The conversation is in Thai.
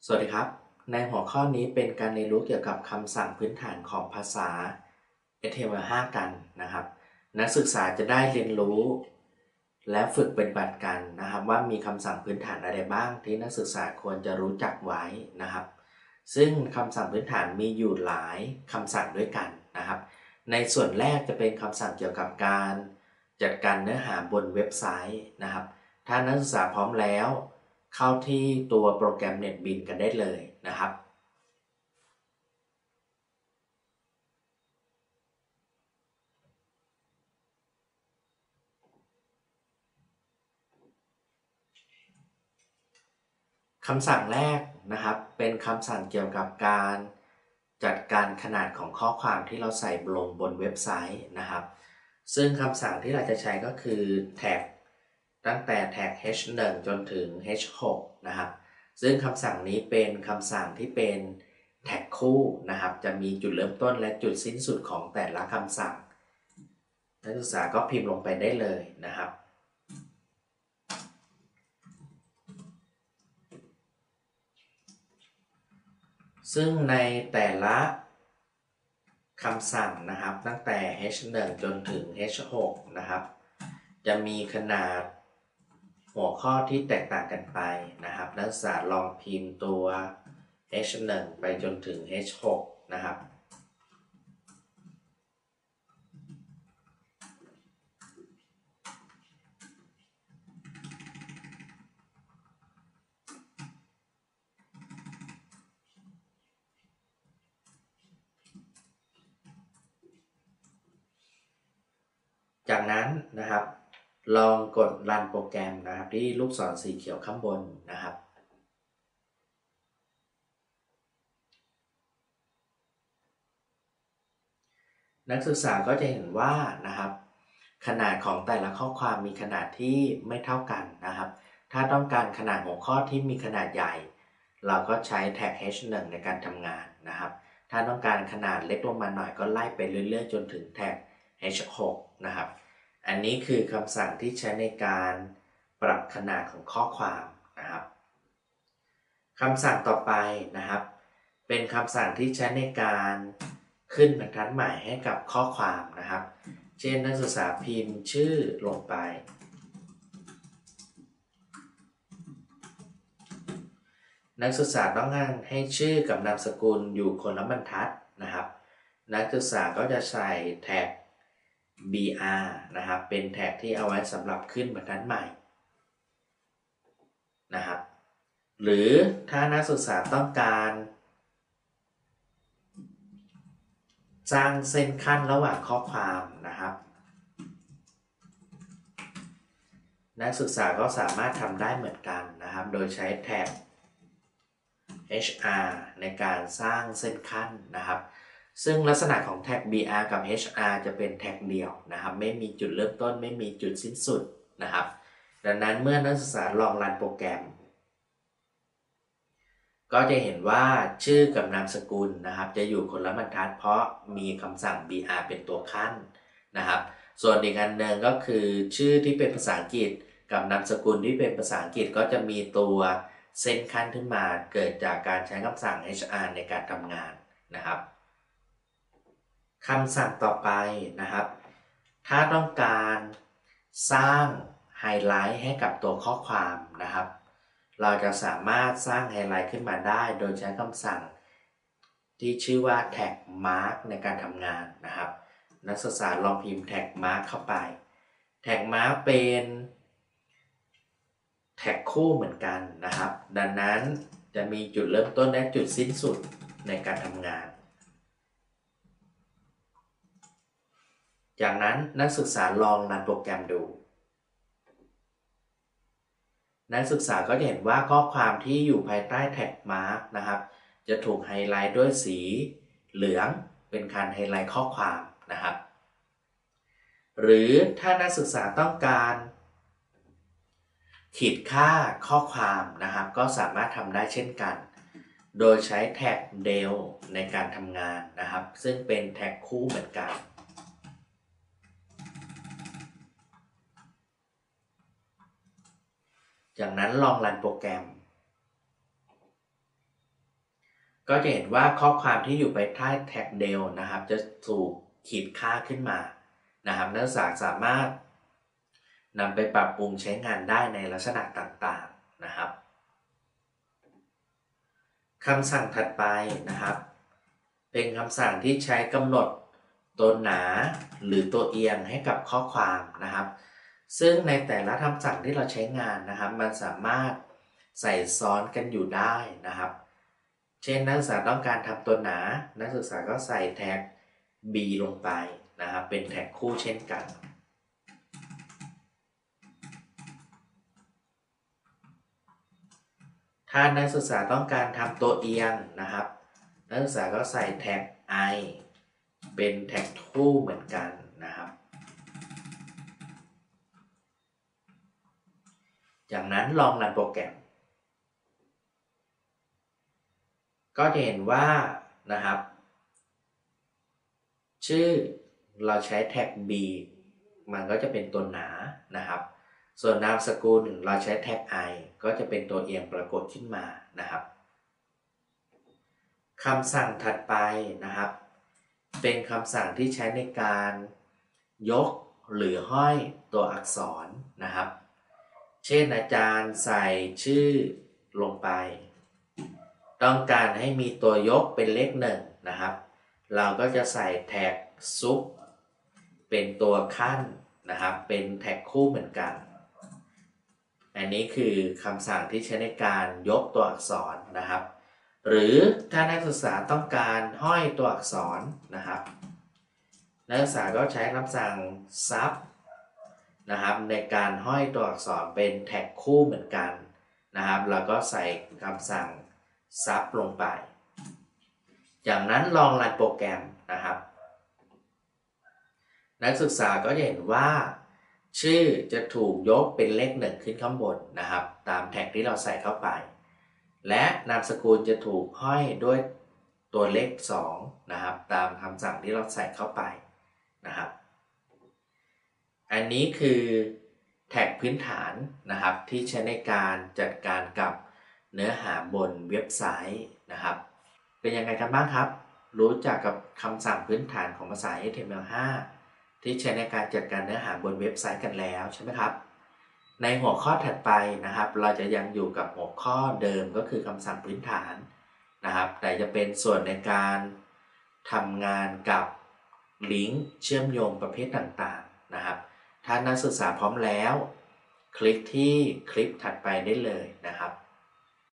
สวัสดีครับในหัวข้อนี้เป็นการเรียนรู้เกี่ยวกับคำสั่งพื้นฐานของภาษา HTML5 กันนะครับนักศึกษาจะได้เรียนรู้และฝึกปฏิบัติกันนะครับว่ามีคำสั่งพื้นฐานอะไรบ้างที่นักศึกษาควรจะรู้จักไว้นะครับซึ่งคำสั่งพื้นฐานมีอยู่หลายคำสั่งด้วยกันนะครับในส่วนแรกจะเป็นคำสั่งเกี่ยวกับการจัดการเนื้อหาบนเว็บไซต์นะครับถ้านักศึกษาพร้อมแล้วเข้าที่ตัวโปรแกรม NetBeans กันได้เลยนะครับคำสั่งแรกนะครับเป็นคำสั่งเกี่ยวกับการจัดการขนาดของข้อความที่เราใส่ลงบนเว็บไซต์นะครับซึ่งคำสั่งที่เราจะใช้ก็คือแท็กตั้งแต่แท็ก h1 จนถึง h6 นะครับซึ่งคำสั่งนี้เป็นคำสั่งที่เป็นแท็กคู่นะครับจะมีจุดเริ่มต้นและจุดสิ้นสุดของแต่ละคำสั่งนักศึกษาก็พิมพ์ลงไปได้เลยนะครับซึ่งในแต่ละคำสั่งนะครับตั้งแต่ h1 จนถึง h6 นะครับจะมีขนาดหัวข้อที่แตกต่างกันไปนะครับนักศึกษาลองพิมพ์ตัว h1 ไปจนถึง h6 นะครับจากนั้นนะครับลองกดรันโปรแกรมนะครับที่ลูกศรสีเขียวข้างบนนะครับนักศึกษาก็จะเห็นว่านะครับขนาดของแต่ละข้อความมีขนาดที่ไม่เท่ากันนะครับถ้าต้องการขนาดหัวข้อที่มีขนาดใหญ่เราก็ใช้แท็ก h1 ในการทำงานนะครับถ้าต้องการขนาดเล็กลงมาหน่อยก็ไล่ไปเรื่อยๆจนถึงแท็ก h6 นะครับอันนี้คือคำสั่งที่ใช้ในการปรับขนาดของข้อความนะครับคำสั่งต่อไปนะครับเป็นคำสั่งที่ใช้ในการขึ้นบรรทัดใหม่ให้กับข้อความนะครับเช่นนักศึกษาพิมพ์ชื่อลงไปนักศึกษาต้องการให้ชื่อกับนามสกุลอยู่คนละบรรทัดนะครับนักศึกษาก็จะใส่แท็ก br นะครับเป็นแท็กที่เอาไว้สำหรับขึ้นบรรทัดใหม่นะครับหรือถ้านักศึกษาต้องการสร้างเส้นขั้นระหว่างข้อความนะครับนักศึกษาก็สามารถทำได้เหมือนกันนะครับโดยใช้แท็ก HR ในการสร้างเส้นขั้นนะครับซึ่งลักษณะของแท็ก BR กับ HR จะเป็นแท็กเดียวนะครับไม่มีจุดเริ่มต้นไม่มีจุดสิ้นสุดนะครับดังนั้นเมื่อนักศึกษาลองรันโปรแกรมก็จะเห็นว่าชื่อกับนามสกุลนะครับจะอยู่คนละบรรทัดเพราะมีคำสั่ง br เป็นตัวขั้นนะครับส่วนอีกอันหนึ่งก็คือชื่อที่เป็นภาษาอังกฤษกับนามสกุลที่เป็นภาษาอังกฤษก็จะมีตัวเส้นขั้นขึ้นมาเกิดจากการใช้คำสั่ง hr ในการทำงานนะครับคำสั่งต่อไปนะครับถ้าต้องการสร้างไฮไลท์ให้กับตัวข้อความนะครับเราจะสามารถสร้างไฮไลท์ขึ้นมาได้โดยใช้คำสั่งที่ชื่อว่าแท็ก mark ในการทำงานนะครับนักศึกษาลองพิมพ์แท็ก mark เข้าไปแท็ก mark เป็นแท็กคู่เหมือนกันนะครับดังนั้นจะมีจุดเริ่มต้นและจุดสิ้นสุดในการทำงานจากนั้นนักศึกษาลองรันโปรแกรมดูนักศึกษาก็จะเห็นว่าข้อความที่อยู่ภายใต้แท็กมาร์กนะครับจะถูกไฮไลท์ด้วยสีเหลืองเป็นการไฮไลท์ข้อความนะครับหรือถ้านักศึกษาต้องการขีดค่าข้อความนะครับก็สามารถทำได้เช่นกันโดยใช้แท็ก del ในการทำงานนะครับซึ่งเป็นแท็กคู่เหมือนกันจากนั้นลองรันโปรแกรมก็จะเห็นว่าข้อความที่อยู่ภายใต้แท็ก del นะครับจะถูกขีดค่าขึ้นมานะครับนักศึกษาสามารถนำไปปรับปรุงใช้งานได้ในลักษณะต่างๆนะครับคำสั่งถัดไปนะครับเป็นคำสั่งที่ใช้กำหนดตัวหนาหรือตัวเอียงให้กับข้อความนะครับซึ่งในแต่ละคำสั่งที่เราใช้งานนะครับมันสามารถใส่ซ้อนกันอยู่ได้นะครับเช่นนักศึกษาต้องการทำตัวหนานักศึกษาก็ใส่แท็ก b ลงไปนะครับเป็นแท็กคู่เช่นกันถ้านักศึกษาต้องการทำตัวเอียงนะครับนักศึกษาก็ใส่แท็ก i เป็นแท็กคู่เหมือนกันนะครับจากนั้นลองรันโปรแกรมก็จะเห็นว่านะครับชื่อเราใช้แท็ก b มันก็จะเป็นตัวหนานะครับส่วนนามสกุลเราใช้แท็ก i ก็จะเป็นตัวเอียงปรากฏขึ้นมานะครับคำสั่งถัดไปนะครับเป็นคำสั่งที่ใช้ในการยกหรือห้อยตัวอักษรนะครับเช่นอาจารย์ใส่ชื่อลงไปต้องการให้มีตัวยกเป็นเลขหนึ่งนะครับเราก็จะใส่แท็กซุปเป็นตัวขั้นนะครับเป็นแท็กคู่เหมือนกันอันนี้คือคำสั่งที่ใช้ในการยกตัวอักษรนะครับหรือถ้านักศึกษาต้องการห้อยตัวอักษรนะครับนักศึกษาก็ใช้คำสั่งซับนะครับในการห้อยตัวอักษรเป็นแท็กคู่เหมือนกันนะครับแล้วก็ใส่คำสั่งซับลงไปจากนั้นลองรันโปรแกรมนะครับนักศึกษาก็จะเห็นว่าชื่อจะถูกยกเป็นเลขหนึ่งขึ้นข้างบนนะครับตามแท็กที่เราใส่เข้าไปและนามสกุลจะถูกห้อยด้วยตัวเลข2นะครับตามคำสั่งที่เราใส่เข้าไปนะครับอันนี้คือแท็กพื้นฐานนะครับที่ใช้ในการจัดการกับเนื้อหาบนเว็บไซต์นะครับเป็นยังไงกันบ้างครับรู้จักกับคำสั่งพื้นฐานของภาษา HTML5 ที่ใช้ในการจัดการเนื้อหาบนเว็บไซต์กันแล้วใช่ไหมครับในหัวข้อถัดไปนะครับเราจะยังอยู่กับหัวข้อเดิมก็คือคำสั่งพื้นฐานนะครับแต่จะเป็นส่วนในการทำงานกับลิงก์เชื่อมโยงประเภทต่างๆนะครับถ้านักศึกษาพร้อมแล้วคลิกที่คลิปถัดไปได้เลยนะครับ